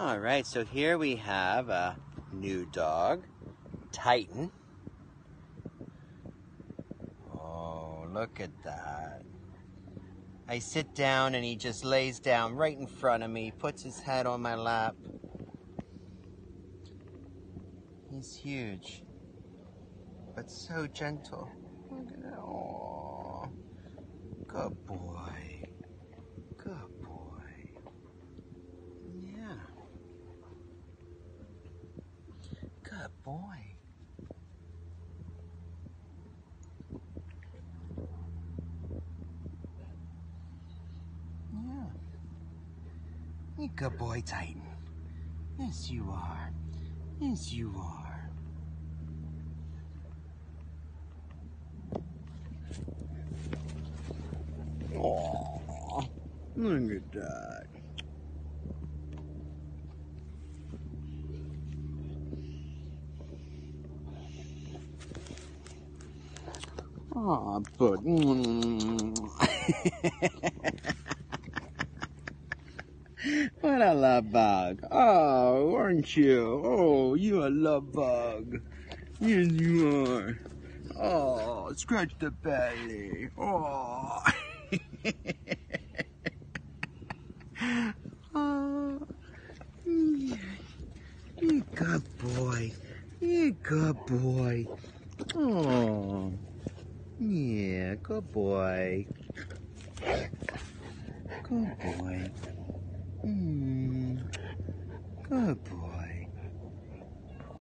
All right, so here we have a new dog, Titan. Oh, look at that. I sit down and he just lays down right in front of me, puts his head on my lap. He's huge, but so gentle. Look at that. Oh, good boy. Good boy. Yeah. Good boy. Yeah. You good boy, Titan. Yes, you are. Yes, you are. Oh, look at that. Oh, but what a love bug. Oh, aren't you? Oh, you a love bug. Yes, you are. Oh, scratch the belly. Oh. Oh, yeah. You good boy. You good boy. Oh, yeah, good boy. Good boy. Good boy.